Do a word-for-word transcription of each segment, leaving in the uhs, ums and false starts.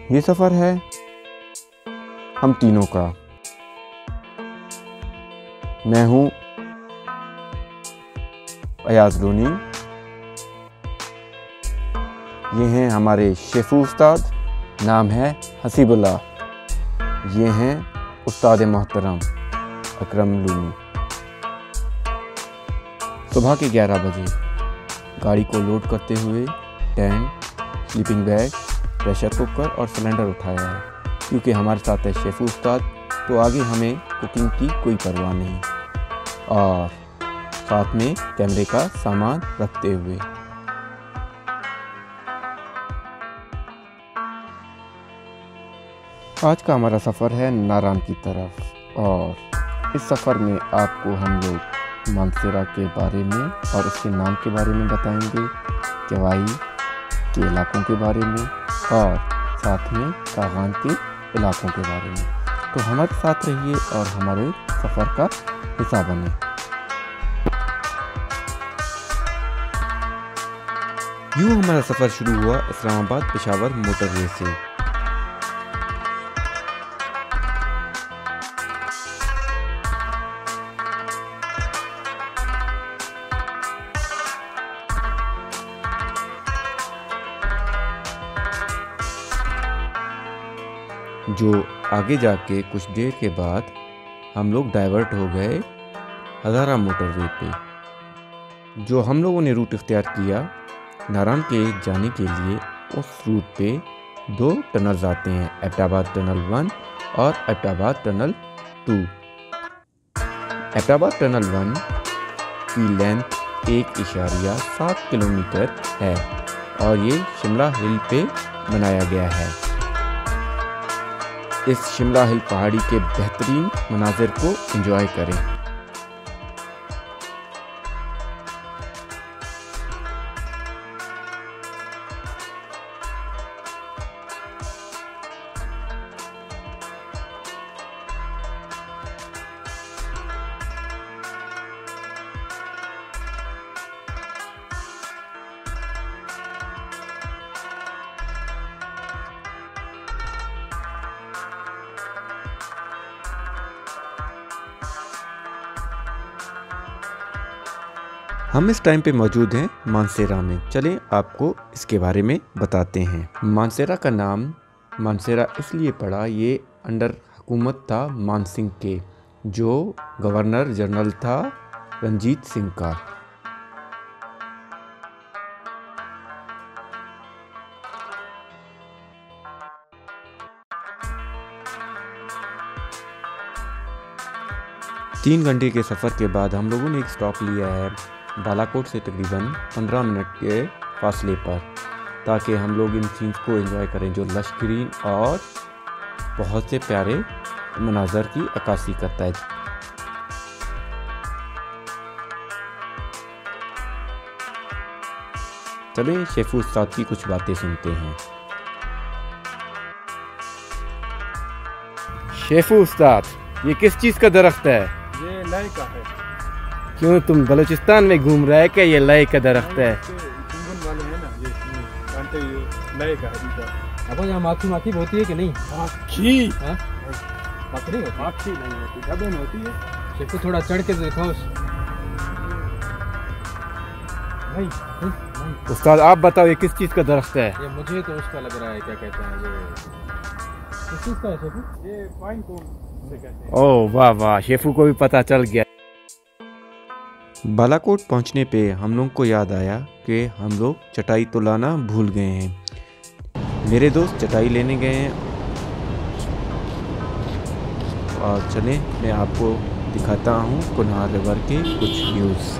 ये सफ़र है हम तीनों का। मैं हूँ अयाज लोनी, ये हैं हमारे शेफू उस्ताद, नाम है हसीबुल्लाह। ये हैं उस्ताद मोहतरम अकरम लूनी। सुबह के ग्यारह बजे गाड़ी को लोड करते हुए tent, sleeping bag, pressure cooker और सिलेंडर उठाया है, क्योंकि हमारे साथ है शेफू उस्ताद, तो आगे हमें कुकिंग की कोई परवाह नहीं। और साथ में कैमरे का सामान रखते हुए आज का हमारा सफ़र है नारान की तरफ, और इस सफ़र में आपको हम लोग मानसेरा के बारे में और उसके नाम के बारे में बताएंगे, केवाई के इलाकों के बारे में और साथ में कागान के इलाकों के बारे में। तो हमारे साथ रहिए और हमारे सफ़र का हिस्सा बने। यूँ हमारा सफ़र शुरू हुआ इस्लामाबाद पेशावर मोटरवे से। जो आगे जाके कुछ देर के बाद हम लोग डाइवर्ट हो गए हज़ारा मोटरवे पे। जो हम लोगों ने रूट इख्तियार किया नारान के जाने के लिए, उस रूट पे दो टनल्स आते हैं, एबटाबाद टनल वन और Abbottabad tunnel two. Abbottabad tunnel one की लेंथ एक इशारिया सात किलोमीटर है और ये शिमला हिल पे बनाया गया है। इस शिमला हिल पहाड़ी के बेहतरीन मनाजिर को एंजॉय करें। हम इस टाइम पे मौजूद हैं मानसेरा में। चलें आपको इसके बारे में बताते हैं। मानसेरा का नाम मानसेरा इसलिए पड़ा, ये अंडर हुकूमत था मान सिंह के, जो गवर्नर जनरल था रंजीत सिंह का। तीन घंटे के सफ़र के बाद हम लोगों ने एक स्टॉप लिया है बालाकोट से तकरीबन पंद्रह मिनट के फासले पर, ताकि हम लोग इन सीन्स को एंजॉय करें जो लश ग्रीन और बहुत से प्यारे मनाजर की अक्कासी करता है। चलें शेफू उस्ताद की कुछ बातें सुनते हैं। शेफू उस्ताद, ये किस चीज़ का दरख्त है? ये लय का है। क्यों, तुम बलूचिस्तान में घूम रहे हैं क्या? ये लय का दरख्त है। वाले हैं ना, ये जानते ही लय का है। अब यहाँ माखी माखी होती है कि नहीं? माखी माखी नहीं होती। माखी नहीं होती, डबे में होती है। शेफू थोड़ा चढ़ के दिखाओ। नहीं नहीं। उस्ताद आप बताओ ये किस चीज़ का दरख्त है? ये मुझे तो उसका लग रहा है, क्या कहते हैं ये, किस चीज़ का है शेफू? ये पाइन कोन से कहते हैं। ओह वाह वाह, शेफू को भी पता चल गया। बालाकोट पहुंचने पे हम लोग को याद आया कि हम लोग चटाई तो लाना भूल गए हैं। मेरे दोस्त चटाई लेने गए हैं और चलें मैं आपको दिखाता हूँ कुनार रिवर के कुछ व्यूज़।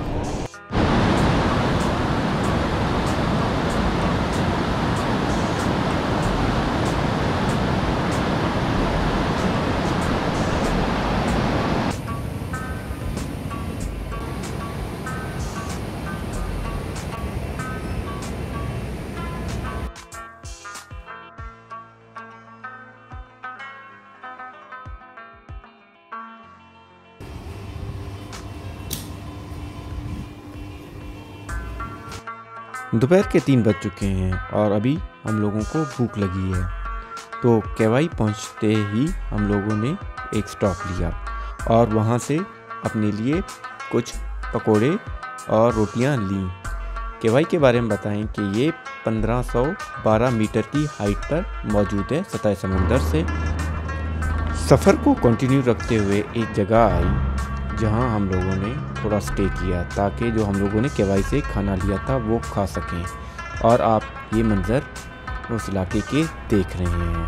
दोपहर के तीन बज चुके हैं और अभी हम लोगों को भूख लगी है। तो केवाई पहुंचते ही हम लोगों ने एक स्टॉप लिया और वहां से अपने लिए कुछ पकोड़े और रोटियां लीं। केवाई के बारे में बताएं कि ये पंद्रह सौ बारह मीटर की हाइट पर मौजूद है सतह समंदर से। सफ़र को कंटिन्यू रखते हुए एक जगह आई जहां हम लोगों ने थोड़ा स्टे किया ताकि जो हम लोगों ने केवाई से खाना लिया था वो खा सकें। और आप ये मंज़र उस इलाके के देख रहे हैं।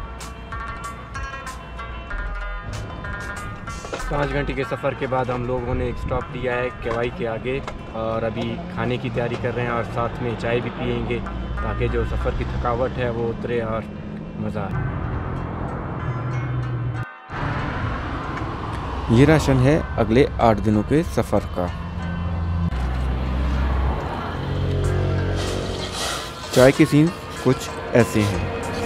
पाँच घंटे के सफ़र के बाद हम लोगों ने एक स्टॉप लिया है केवाई के आगे और अभी खाने की तैयारी कर रहे हैं और साथ में चाय भी पियेंगे ताकि जो सफ़र की थकावट है वो उतरे और मज़ा आए। ये राशन है अगले आठ दिनों के सफ़र का। चाय के सीन कुछ ऐसे हैं।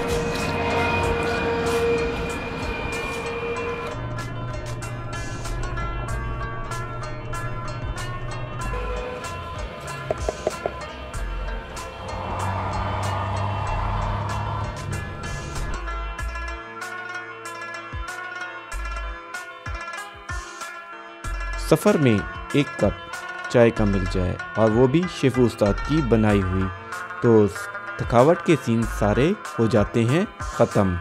सफ़र में एक कप चाय का मिल जाए और वो भी शेफ़ उस्ताद की बनाई हुई तो थकावट के सीन सारे हो जाते हैं ख़त्म।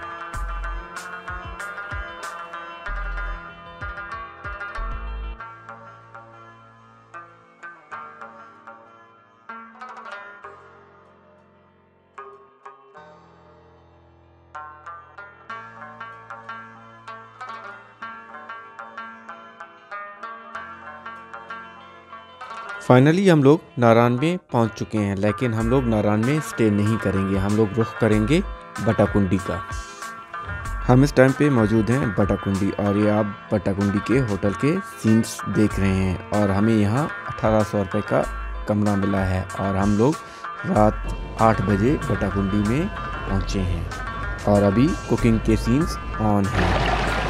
फाइनली हम लोग नारायण में पहुंच चुके हैं, लेकिन हम लोग नारायण में स्टे नहीं करेंगे। हम लोग रुख करेंगे बटाकुंडी का। हम इस टाइम पे मौजूद हैं बटाकुंडी और ये आप बटाकुंडी के होटल के सीन्स देख रहे हैं। और हमें यहाँ अठारह सौ रुपये का कमरा मिला है और हम लोग रात आठ बजे बटाकुंडी में पहुँचे हैं और अभी कुकिंग के सीन्स ऑन हैं।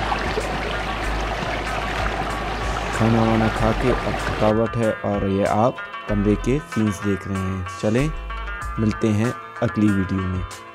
खाना वाना खा के अब थकावट है और ये आप कमरे के सीन्स देख रहे हैं। चलें मिलते हैं अगली वीडियो में।